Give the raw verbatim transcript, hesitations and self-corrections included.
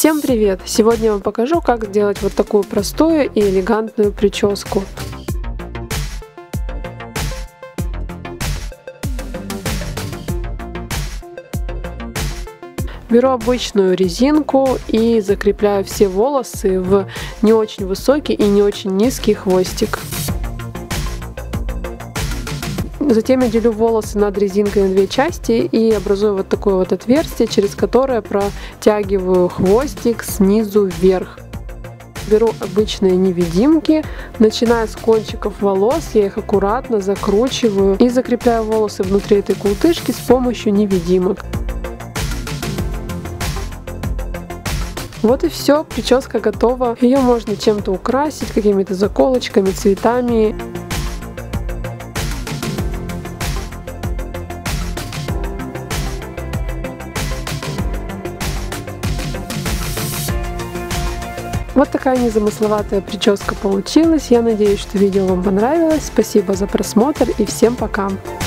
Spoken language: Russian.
Всем привет! Сегодня я вам покажу, как сделать вот такую простую и элегантную прическу. Беру обычную резинку и закрепляю все волосы в не очень высокий и не очень низкий хвостик. Затем я делю волосы над резинкой на две части и образую вот такое вот отверстие, через которое протягиваю хвостик снизу вверх. Беру обычные невидимки, начиная с кончиков волос, я их аккуратно закручиваю и закрепляю волосы внутри этой култышки с помощью невидимок. Вот и все, прическа готова. Ее можно чем-то украсить, какими-то заколочками, цветами. Вот такая незамысловатая прическа получилась. Я надеюсь, что видео вам понравилось. Спасибо за просмотр и всем пока!